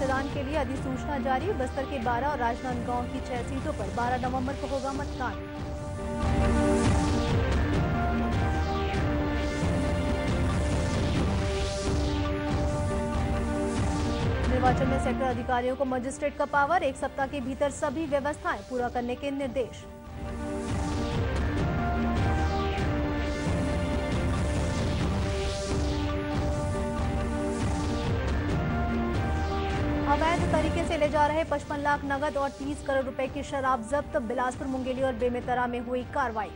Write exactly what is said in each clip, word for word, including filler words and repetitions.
मतदान के लिए अधिसूचना जारी। बस्तर के बारह और राजनांदगांव की छह सीटों पर बारह नवंबर को होगा मतदान। निर्वाचन में सेक्टर अधिकारियों को मजिस्ट्रेट का पावर, एक सप्ताह के भीतर सभी व्यवस्थाएं पूरा करने के निर्देश। अवैध तरीके से ले जा रहे पचपन लाख नगद और तीस करोड़ रुपए की शराब जब्त। बिलासपुर, मुंगेली और बेमेतरा में हुई कार्रवाई।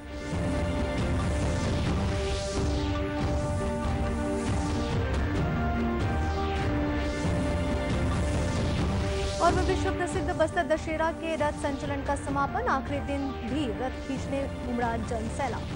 और विश्व प्रसिद्ध बस्तर दशहरा के रथ संचलन का समापन। आखिरी दिन भी रथ खींचने उमड़ा जन सैलाब।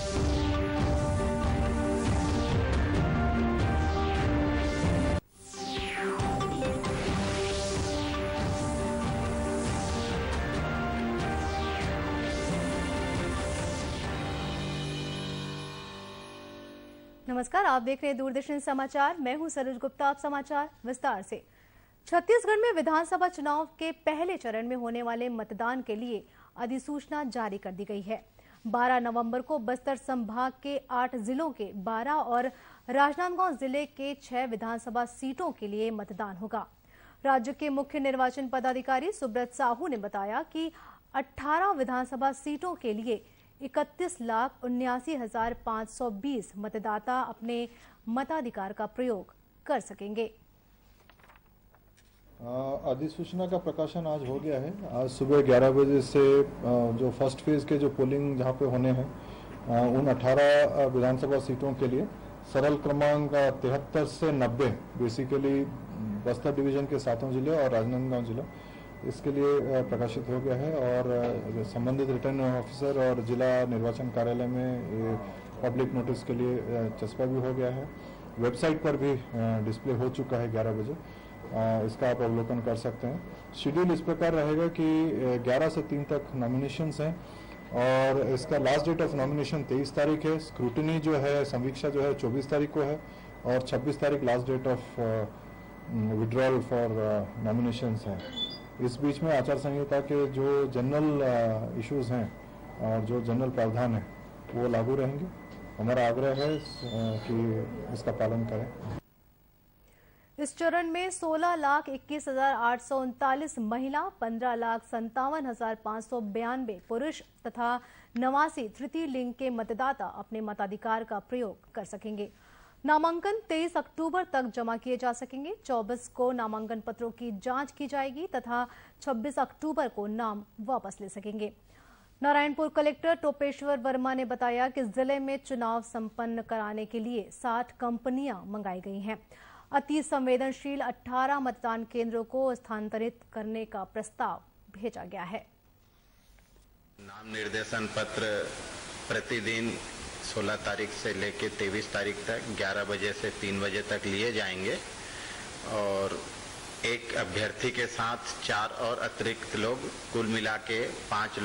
नमस्कार, आप देख रहे हैं दूरदर्शन समाचार। मैं हूं सरोज गुप्ता। आप समाचार विस्तार से। छत्तीसगढ़ में विधानसभा चुनाव के पहले चरण में होने वाले मतदान के लिए अधिसूचना जारी कर दी गई है। बारह नवंबर को बस्तर संभाग के आठ जिलों के बारह और राजनांदगांव जिले के छह विधानसभा सीटों के लिए मतदान होगा। राज्य के मुख्य निर्वाचन पदाधिकारी सुब्रत साहू ने बताया कि अठारह विधानसभा सीटों के लिए इकतीस लाख उन्यासी हजार पाँच सौ बीस मतदाता अपने मताधिकार का प्रयोग कर सकेंगे। अधिसूचना का प्रकाशन आज हो गया है। आज सुबह ग्यारह बजे से जो फर्स्ट फेज के जो पोलिंग जहां पे होने हैं उन अठारह विधानसभा सीटों के लिए सरल क्रमांक तिहत्तर से नब्बे बेसिकली बस्तर डिवीजन के सातों जिले और राजनांदगांव जिला इसके लिए प्रकाशित हो गया है। और संबंधित रिटर्निंग ऑफिसर और जिला निर्वाचन कार्यालय में पब्लिक नोटिस के लिए चस्पा भी हो गया है। वेबसाइट पर भी डिस्प्ले हो चुका है ग्यारह बजे, इसका आप अवलोकन कर सकते हैं। शेड्यूल इस प्रकार रहेगा कि ग्यारह से तीन तक नॉमिनेशंस हैं और इसका लास्ट डेट ऑफ नॉमिनेशन तेईस तारीख है। स्क्रूटिनी जो है, समीक्षा जो है चौबीस तारीख को है और छब्बीस तारीख last date of withdrawal for nominations है। इस बीच में आचार संहिता के जो जनरल इश्यूज हैं और जो जनरल प्रावधान है वो लागू रहेंगे। हमारा आग्रह है कि इसका पालन करें। इस चरण में सोलह लाख इक्कीस हजार आठ सौ उनतालीस महिला, पंद्रह लाख संतावन हजार पाँच सौ बयानबे पुरुष तथा नवासी तृतीय लिंग के मतदाता अपने मताधिकार का प्रयोग कर सकेंगे। नामांकन तेईस अक्टूबर तक जमा किए जा सकेंगे। चौबीस को नामांकन पत्रों की जांच की जाएगी तथा छब्बीस अक्टूबर को नाम वापस ले सकेंगे। नारायणपुर कलेक्टर टोपेश्वर वर्मा ने बताया कि जिले में चुनाव संपन्न कराने के लिए साठ कंपनियां मंगाई गई हैं। अति संवेदनशील अठारह मतदान केंद्रों को स्थानांतरित करने का प्रस्ताव भेजा गया है। नाम निर्देशन पत्र प्रतिदिन सोलह तारीख से लेकर तेईस तारीख तक ग्यारह बजे से तीन बजे तक लिए जाएंगे और एक अभ्यर्थी के साथ चार और अतिरिक्त लोग, कुल मिला के पाँच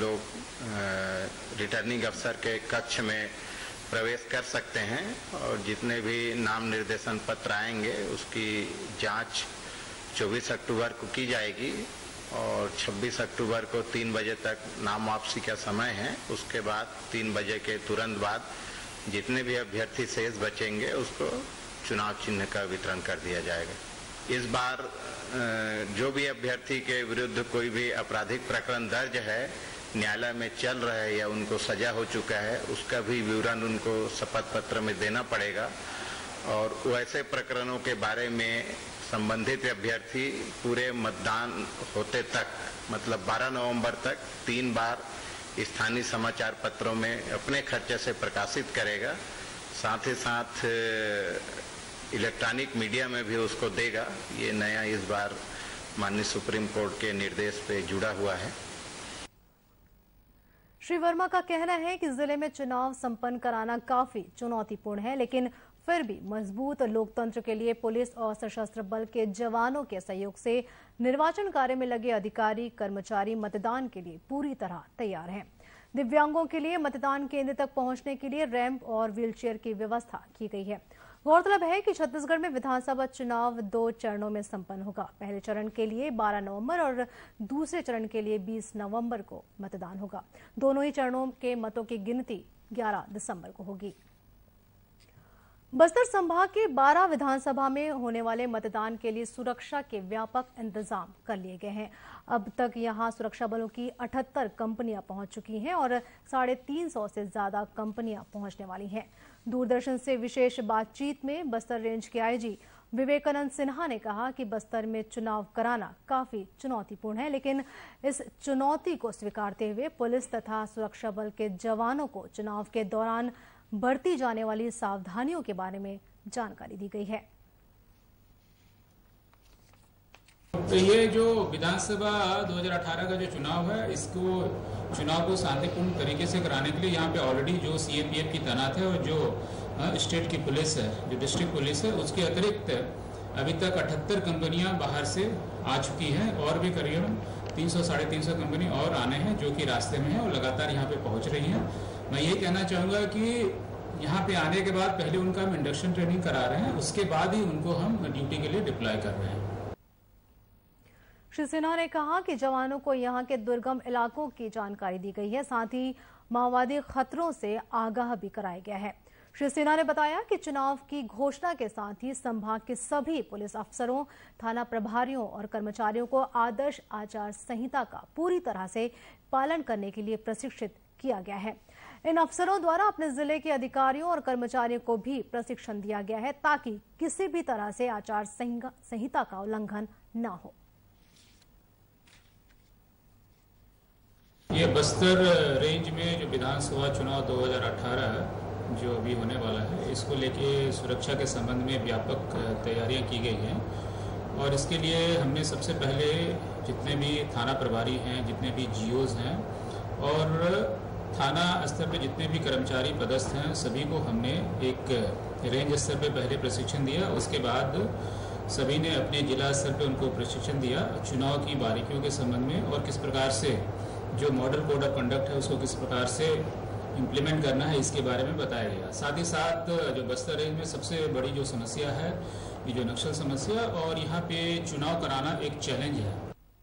लोग रिटर्निंग अफसर के कक्ष में प्रवेश कर सकते हैं और जितने भी नाम निर्देशन पत्र आएंगे उसकी जांच चौबीस अक्टूबर को की जाएगी और छब्बीस अक्टूबर को तीन बजे तक नाम वापसी का समय है। उसके बाद तीन बजे के तुरंत बाद जितने भी अभ्यर्थी शेष बचेंगे उसको चुनाव चिन्ह का वितरण कर दिया जाएगा। इस बार जो भी अभ्यर्थी के विरुद्ध कोई भी आपराधिक प्रकरण दर्ज है, न्यायालय में चल रहा है या उनको सजा हो चुका है, उसका भी विवरण उनको शपथ पत्र में देना पड़ेगा और वैसे प्रकरणों के बारे में संबंधित अभ्यर्थी पूरे मतदान होते तक मतलब बारह नवंबर तक तीन बार स्थानीय समाचार पत्रों में अपने खर्चे से प्रकाशित करेगा। साथ ही साथ इलेक्ट्रॉनिक मीडिया में भी उसको देगा। ये नया इस बार माननीय सुप्रीम कोर्ट के निर्देश पे जुड़ा हुआ है। श्री वर्मा का कहना है कि जिले में चुनाव संपन्न कराना काफी चुनौतीपूर्ण है, लेकिन फिर भी मजबूत लोकतंत्र के लिए पुलिस और सशस्त्र बल के जवानों के सहयोग से निर्वाचन कार्य में लगे अधिकारी कर्मचारी मतदान के लिए पूरी तरह तैयार हैं। दिव्यांगों के लिए मतदान केंद्र तक पहुंचने के लिए रैंप और व्हीलचेयर की व्यवस्था की गई है। गौरतलब है कि छत्तीसगढ़ में विधानसभा चुनाव दो चरणों में संपन्न होगा। पहले चरण के लिए बारह नवंबर और दूसरे चरण के लिए बीस नवंबर को मतदान होगा। दोनों ही चरणों के मतों की गिनती ग्यारह दिसंबर को होगी। बस्तर संभाग के बारह विधानसभा में होने वाले मतदान के लिए सुरक्षा के व्यापक इंतजाम कर लिए गए हैं। अब तक यहां सुरक्षा बलों की अठहत्तर कंपनियां पहुंच चुकी हैं और साढ़े तीन सौ से ज्यादा कंपनियां पहुंचने वाली हैं। दूरदर्शन से विशेष बातचीत में बस्तर रेंज के आईजी विवेकानंद सिन्हा ने कहा कि बस्तर में चुनाव कराना काफी चुनौतीपूर्ण है, लेकिन इस चुनौती को स्वीकारते हुए पुलिस तथा सुरक्षा बल के जवानों को चुनाव के दौरान बरती जाने वाली सावधानियों के बारे में जानकारी दी गई है। तो ये जो विधानसभा दो हज़ार अठारह का जो चुनाव है, इसको चुनाव को शांतिपूर्ण तरीके से कराने के लिए यहाँ पे ऑलरेडी जो सीएपीएफ की तैनात है और जो स्टेट की पुलिस है, जो डिस्ट्रिक्ट पुलिस है, उसके अतिरिक्त अभी तक अठहत्तर कंपनियां बाहर से आ चुकी हैं और भी करीबन तीन सौ साढ़े तीन सौ कंपनी और आने हैं जो कि रास्ते में है और लगातार यहाँ पे पहुँच रही हैं। मैं ये कहना चाहूँगा कि यहाँ पे आने के बाद पहले उनका हम इंडक्शन ट्रेनिंग करा रहे हैं, उसके बाद ही उनको हम ड्यूटी के लिए डिप्लॉय कर रहे हैं। श्री सिन्हा ने कहा कि जवानों को यहां के दुर्गम इलाकों की जानकारी दी गई है, साथ ही माओवादी खतरों से आगाह भी कराया गया है। श्री सिन्हा ने बताया कि चुनाव की घोषणा के साथ ही संभाग के सभी पुलिस अफसरों, थाना प्रभारियों और कर्मचारियों को आदर्श आचार संहिता का पूरी तरह से पालन करने के लिए प्रशिक्षित किया गया है। इन अफसरों द्वारा अपने जिले के अधिकारियों और कर्मचारियों को भी प्रशिक्षण दिया गया है ताकि किसी भी तरह से आचार संहिता का उल्लंघन न हो। ये बस्तर रेंज में जो विधानसभा चुनाव दो हज़ार अठारह जो अभी होने वाला है, इसको लेके सुरक्षा के संबंध में व्यापक तैयारियां की गई हैं और इसके लिए हमने सबसे पहले जितने भी थाना प्रभारी हैं, जितने भी जीओज हैं और थाना स्तर पे जितने भी कर्मचारी पदस्थ हैं, सभी को हमने एक रेंज स्तर पे पहले प्रशिक्षण दिया। उसके बाद सभी ने अपने जिला स्तर पे उनको प्रशिक्षण दिया चुनाव की बारीकियों के संबंध में और किस प्रकार से जो मॉडल कोड ऑफ कंडक्ट है उसको किस प्रकार से इम्प्लीमेंट करना है, इसके बारे में बताया गया। साथ ही साथ जो बस्तर रेंज में सबसे बड़ी जो समस्या है, ये जो नक्सल समस्या, और यहाँ पे चुनाव कराना एक चैलेंज है।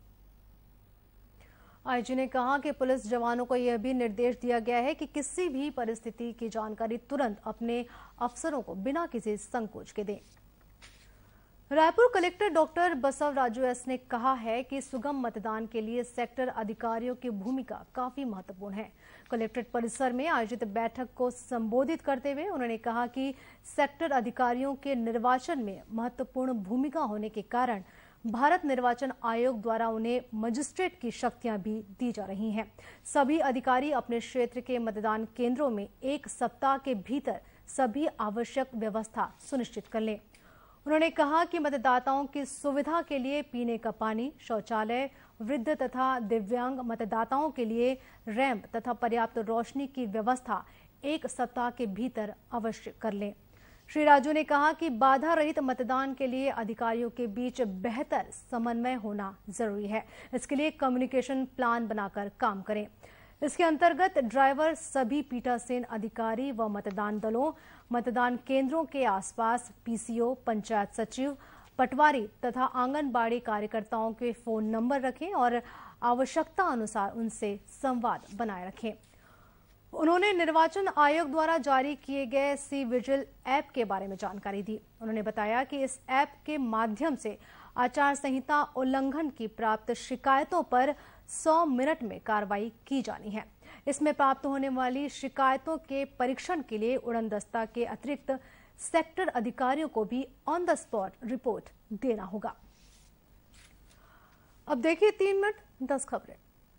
आईजी ने कहा कि पुलिस जवानों को यह भी निर्देश दिया गया है कि किसी भी परिस्थिति की जानकारी तुरंत अपने अफसरों को बिना किसी संकोच के दें। Raipur collector doctor Basav Raju S ने कहा है कि सुगम मतदान के लिए सेक्टर अधिकारियों की भूमिका काफी महत्वपूर्ण है। कलेक्ट्रेट परिसर में आयोजित बैठक को संबोधित करते हुए उन्होंने कहा कि सेक्टर अधिकारियों के निर्वाचन में महत्वपूर्ण भूमिका होने के कारण भारत निर्वाचन आयोग द्वारा उन्हें मजिस्ट्रेट की शक्तियां भी दी जा रही हैं। सभी अधिकारी अपने क्षेत्र के मतदान केंद्रों में एक सप्ताह के भीतर सभी आवश्यक व्यवस्था सुनिश्चित कर लें। उन्होंने कहा कि मतदाताओं की सुविधा के लिए पीने का पानी, शौचालय, वृद्ध तथा दिव्यांग मतदाताओं के लिए रैंप तथा पर्याप्त रोशनी की व्यवस्था एक सप्ताह के भीतर अवश्य कर लें। श्री राजू ने कहा कि बाधा रहित मतदान के लिए अधिकारियों के बीच बेहतर समन्वय होना जरूरी है। इसके लिए कम्युनिकेशन प्लान बनाकर काम करें। इसके अंतर्गत ड्राइवर, सभी पीठासीन अधिकारी व मतदान दलों, मतदान केंद्रों के आसपास पीसीओ, पंचायत सचिव, पटवारी तथा आंगनबाड़ी कार्यकर्ताओं के फोन नंबर रखें और आवश्यकता अनुसार उनसे संवाद बनाए रखें। उन्होंने निर्वाचन आयोग द्वारा जारी किए गए सी विजिल ऐप के बारे में जानकारी दी। उन्होंने बताया कि इस ऐप के माध्यम से आचार संहिता उल्लंघन की प्राप्त शिकायतों पर सौ मिनट में कार्रवाई की जानी है। इसमें प्राप्त होने वाली शिकायतों के परीक्षण के लिए उड़नदस्ता के अतिरिक्त सेक्टर अधिकारियों को भी ऑन द स्पॉट रिपोर्ट देना होगा। अब देखिए तीन मिनट दस खबरें।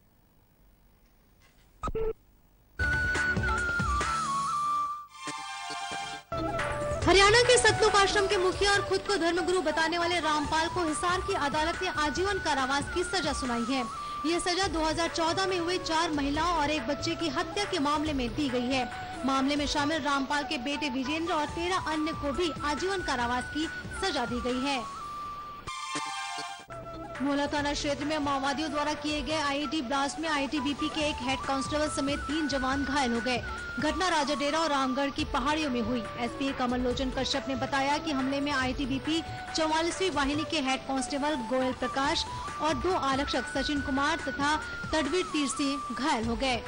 हरियाणा के सतलुक आश्रम के मुखिया और खुद को धर्मगुरु बताने वाले रामपाल को हिसार की अदालत ने आजीवन कारावास की सजा सुनाई है। ये सजा दो हज़ार चौदह में हुए चार महिलाओं और एक बच्चे की हत्या के मामले में दी गई है। मामले में शामिल रामपाल के बेटे विजेंद्र और तेरह अन्य को भी आजीवन कारावास की सजा दी गई है। मोहला थाना क्षेत्र में माओवादियों द्वारा किए गए आईईडी ब्लास्ट में आईटीबीपी के एक हेड कांस्टेबल समेत तीन जवान घायल हो गए। घटना राजाडेरा और रामगढ़ की पहाड़ियों में हुई। एसपी कमल लोचन कश्यप ने बताया कि हमले में आईटीबीपी चौवालीसवीं वाहिनी के हेड कांस्टेबल गोयल प्रकाश और दो आरक्षक सचिन कुमार तथा तडवीर तीर सिंह घायल हो गए।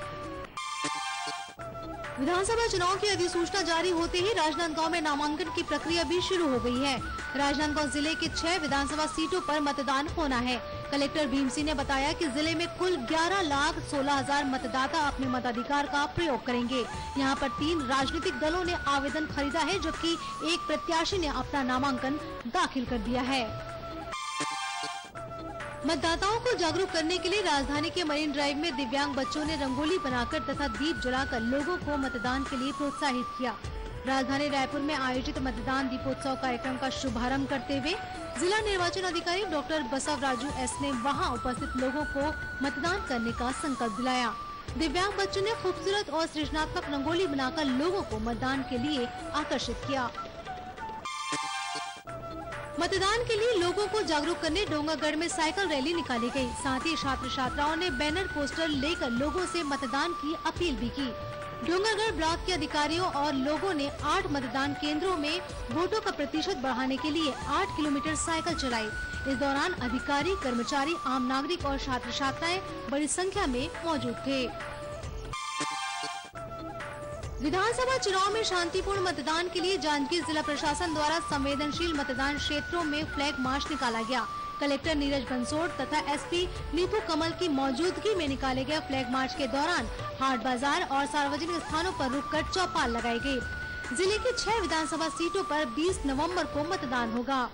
विधानसभा चुनाव की अधिसूचना जारी होते ही राजनांदगांव में नामांकन की प्रक्रिया भी शुरू हो गई है। राजनांदगांव जिले के छह विधानसभा सीटों पर मतदान होना है। कलेक्टर भीम सिंह ने बताया कि जिले में कुल ग्यारह लाख सोलह हजार मतदाता अपने मताधिकार का प्रयोग करेंगे। यहां पर तीन राजनीतिक दलों ने आवेदन खरीदा है, जबकि एक प्रत्याशी ने अपना नामांकन दाखिल कर दिया है। मतदाताओं को जागरूक करने के लिए राजधानी के मरीन ड्राइव में दिव्यांग बच्चों ने रंगोली बनाकर तथा दीप जलाकर लोगों को मतदान के लिए प्रोत्साहित किया। राजधानी रायपुर में आयोजित मतदान दीपोत्सव कार्यक्रम का शुभारंभ करते हुए जिला निर्वाचन अधिकारी डॉक्टर बसव राजू एस ने वहां उपस्थित लोगों को मतदान करने का संकल्प दिलाया। दिव्यांग बच्चों ने खूबसूरत और सृजनात्मक रंगोली बनाकर लोगों को मतदान के लिए आकर्षित किया। मतदान के लिए लोगों को जागरूक करने डोंगरगढ़ में साइकिल रैली निकाली गई। साथ ही छात्र छात्राओं ने बैनर पोस्टर लेकर लोगों से मतदान की अपील भी की। डोंगरगढ़ ब्लॉक के अधिकारियों और लोगों ने आठ मतदान केंद्रों में वोटों का प्रतिशत बढ़ाने के लिए आठ किलोमीटर साइकिल चलाई। इस दौरान अधिकारी, कर्मचारी, आम नागरिक और छात्र छात्राएं बड़ी संख्या में मौजूद थे। विधानसभा चुनाव में शांतिपूर्ण मतदान के लिए जांजगीर जिला प्रशासन द्वारा संवेदनशील मतदान क्षेत्रों में फ्लैग मार्च निकाला गया। कलेक्टर नीरज बंसोड़ तथा एसपी नीतू कमल की मौजूदगी में निकाले गए फ्लैग मार्च के दौरान हाट बाजार और सार्वजनिक स्थानों पर रुककर चौपाल लगाई गई। जिले की छह विधानसभा सीटों पर बीस नवंबर को मतदान होगा।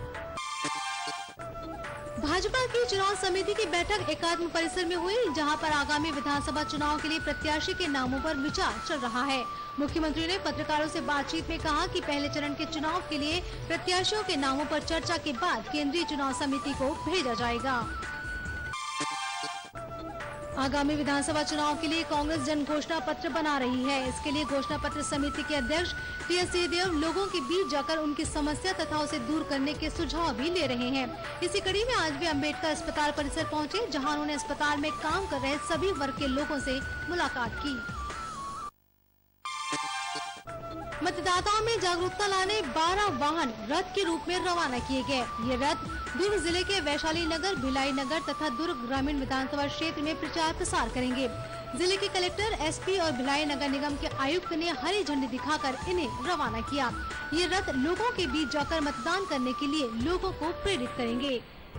भाजपा की चुनाव समिति की बैठक एकात्म परिसर में हुई, जहां पर आगामी विधानसभा चुनाव के लिए प्रत्याशी के नामों पर विचार चल रहा है। मुख्यमंत्री ने पत्रकारों से बातचीत में कहा कि पहले चरण के चुनाव के लिए प्रत्याशियों के नामों पर चर्चा के बाद केंद्रीय चुनाव समिति को भेजा जाएगा। आगामी विधानसभा चुनाव के लिए कांग्रेस जन घोषणा पत्र बना रही है। इसके लिए घोषणा पत्र समिति के अध्यक्ष टी एस सिंहदेव लोगों के बीच जाकर उनकी समस्या तथा उसे दूर करने के सुझाव भी ले रहे हैं। इसी कड़ी में आज वे अम्बेडकर अस्पताल परिसर पहुंचे, जहां उन्होंने अस्पताल में काम कर रहे सभी वर्ग के लोगों से मुलाकात की। मतदाताओं में जागरूकता लाने बारह वाहन रथ के रूप में रवाना किए गए। ये रथ दुर्ग जिले के वैशाली नगर, भिलाई नगर तथा दुर्ग ग्रामीण विधानसभा क्षेत्र में प्रचार प्रसार करेंगे। जिले के कलेक्टर, एसपी और भिलाई नगर निगम के आयुक्त ने हरी झंडी दिखाकर इन्हें रवाना किया। ये रथ लोगों के बीच जाकर मतदान करने के लिए लोगों को प्रेरित करेंगे।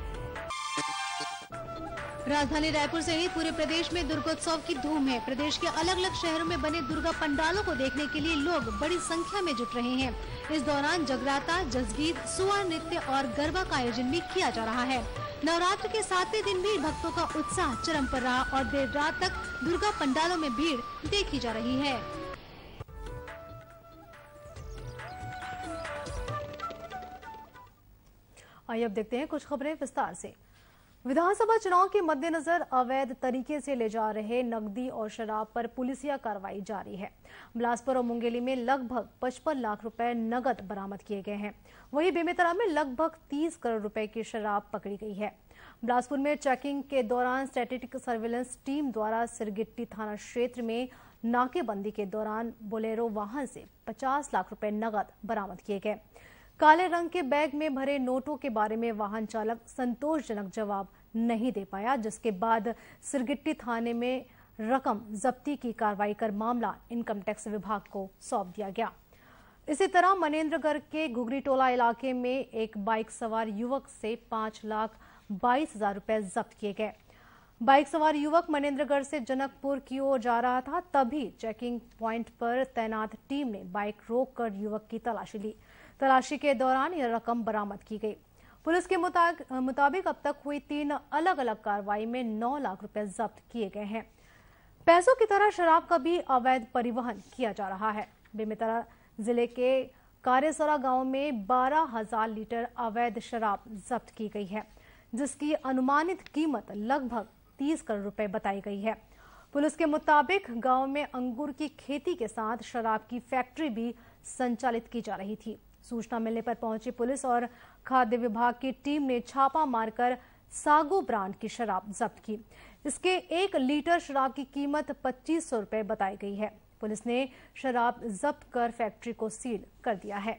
राजधानी रायपुर सहित पूरे प्रदेश में दुर्गोत्सव की धूम है। प्रदेश के अलग अलग शहरों में बने दुर्गा पंडालों को देखने के लिए लोग बड़ी संख्या में जुट रहे हैं। इस दौरान जगराता, जसगीत, सुआ नृत्य और गरबा का आयोजन भी किया जा रहा है। नवरात्र के सातवें दिन भी भक्तों का उत्साह चरम पर रहा और देर रात तक दुर्गा पंडालों में भीड़ देखी जा रही है। आइए अब देखते हैं कुछ खबरें विस्तार से। विधानसभा चुनाव के मद्देनजर अवैध तरीके से ले जा रहे नकदी और शराब पर पुलिसिया कार्रवाई जारी है। बिलासपुर और मुंगेली में लगभग पचपन लाख रुपए नगद बरामद किए गए हैं। वहीं बेमेतरा में लगभग तीस करोड़ रुपए की शराब पकड़ी गई है। बिलासपुर में चेकिंग के दौरान स्टैटिस्टिक सर्विलांस टीम द्वारा सिरगिट्टी थाना क्षेत्र में नाकेबंदी के दौरान बोलेरो वाहन से पचास लाख रुपए नगद बरामद किए गए। काले रंग के बैग में भरे नोटों के बारे में वाहन चालक संतोषजनक जवाब नहीं दे पाया, जिसके बाद सिरगिट्टी थाने में रकम जब्ती की कार्रवाई कर मामला इनकम टैक्स विभाग को सौंप दिया गया। इसी तरह मनेन्द्रगढ़ के घुघरी टोला इलाके में एक बाइक सवार युवक से पांच लाख बाईस हजार रुपए जब्त किए गए। बाइक सवार युवक मनेन्द्रगढ़ से जनकपुर की ओर जा रहा था, तभी चेकिंग प्वाइंट पर तैनात टीम ने बाइक रोककर युवक की तलाशी ली। तलाशी के दौरान यह रकम बरामद की गई। पुलिस के मुताबिक अब तक हुई तीन अलग अलग कार्रवाई में नौ लाख रुपए जब्त किए गए हैं। पैसों की तरह शराब का भी अवैध परिवहन किया जा रहा है। बेमेतरा जिले के कार्यसरा गांव में बारह हजार लीटर अवैध शराब जब्त की गई है, जिसकी अनुमानित कीमत लगभग तीस करोड़ रुपए बताई गई है। पुलिस के मुताबिक गांव में अंगूर की खेती के साथ शराब की फैक्ट्री भी संचालित की जा रही थी। सूचना मिलने पर पहुंची पुलिस और खाद्य विभाग की टीम ने छापा मारकर सागो ब्रांड की शराब जब्त की। इसके एक लीटर शराब की कीमत पच्चीस सौ रुपए बताई गई है। पुलिस ने शराब जब्त कर फैक्ट्री को सील कर दिया है।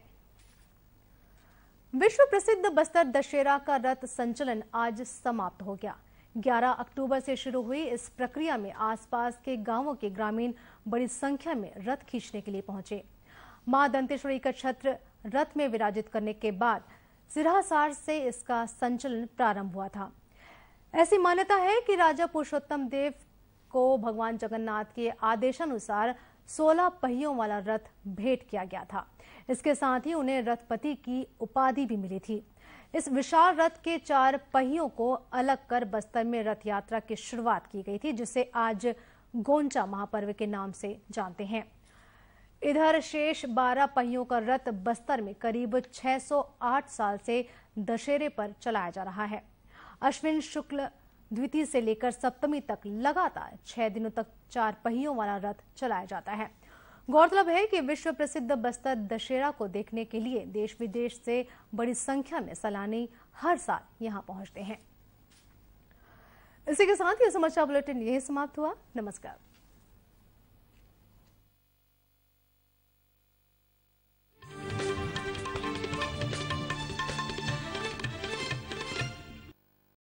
विश्व प्रसिद्ध बस्तर दशहरा का रथ संचलन आज समाप्त हो गया। ग्यारह अक्टूबर से शुरू हुई इस प्रक्रिया में आसपास के गांवों के ग्रामीण बड़ी संख्या में रथ खींचने के लिए पहुंचे। मां दंतेश्वरी का छत्र रथ में विराजित करने के बाद सिरहासार से इसका संचलन प्रारंभ हुआ था। ऐसी मान्यता है कि राजा पुरुषोत्तम देव को भगवान जगन्नाथ के आदेशानुसार सोलह पहियों वाला रथ भेंट किया गया था। इसके साथ ही उन्हें रथपति की उपाधि भी मिली थी। इस विशाल रथ के चार पहियों को अलग कर बस्तर में रथ यात्रा की शुरुआत की गई थी, जिसे आज गोंचा महापर्व के नाम से जानते हैं। इधर शेष बारह पहियों का रथ बस्तर में करीब छह सौ आठ साल से दशहरे पर चलाया जा रहा है। अश्विन शुक्ल द्वितीय से लेकर सप्तमी तक लगातार छह दिनों तक चार पहियों वाला रथ चलाया जाता है। गौरतलब है कि विश्व प्रसिद्ध बस्तर दशहरा को देखने के लिए देश विदेश से बड़ी संख्या में सैलानी हर साल यहां पहुंचते हैं। इसी के साथ ये समाचार बुलेटिन यही समाप्त हुआ। नमस्कार।